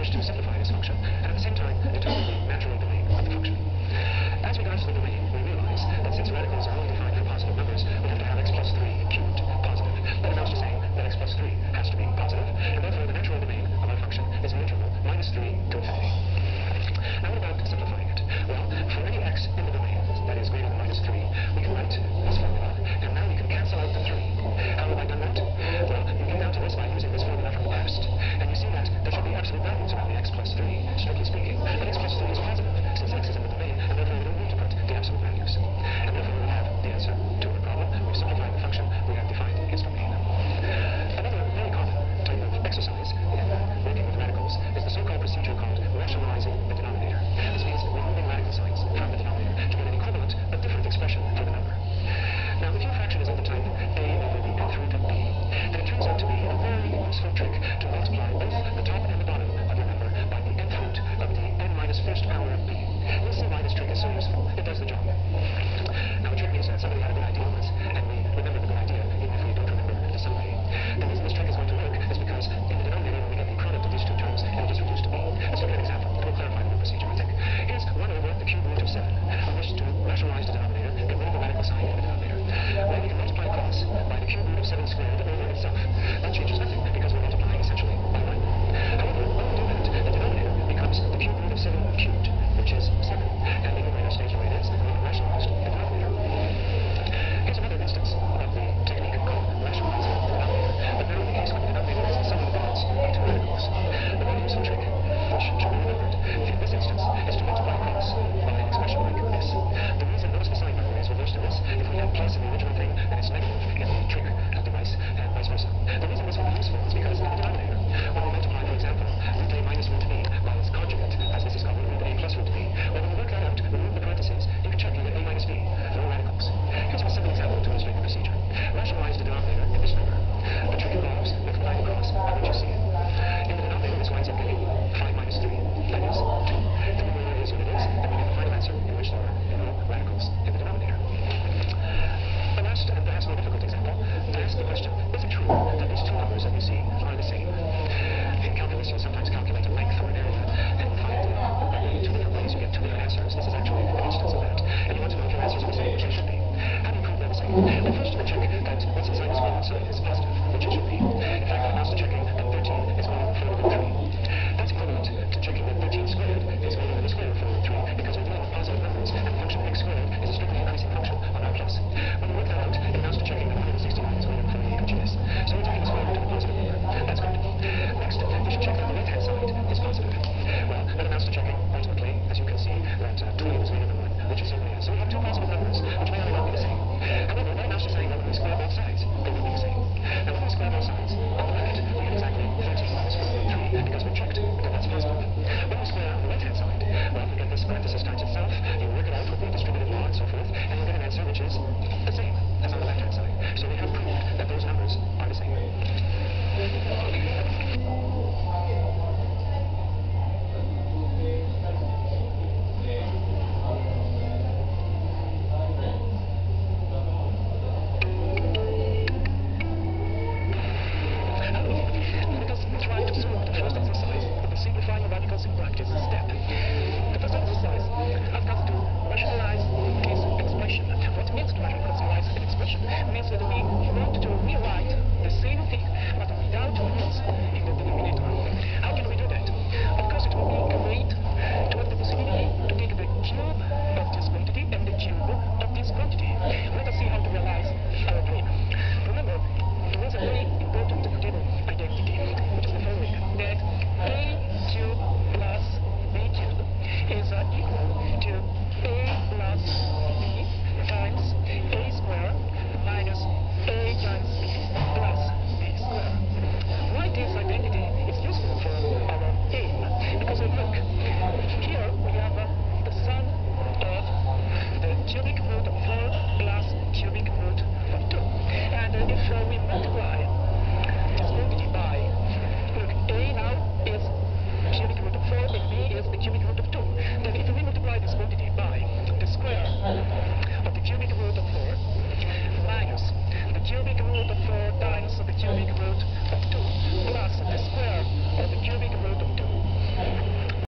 wish to simplify this function, and at the same time determine the natural domain of the function. As regards the domain, we realize that since radicals are only defined for positive numbers, we have to have x plus 3 cubed positive. That amounts to saying that x plus 3 has to be positive, and therefore the natural domain of our function is an interval minus 3 to infinity. Now what about simplifying it? Well, for any x in the domain that is greater than minus 3, we can write this formula, and now we can cancel out the 3. How have I done that? Well, you get down to this by using this formula from the past. And you see that there should be absolute values around the x plus 3, strictly speaking. But x plus 3 is positive, since x is in the domain, and therefore we don't need to put the absolute values. And therefore we have the answer to our problem. We've simplified the function, we have defined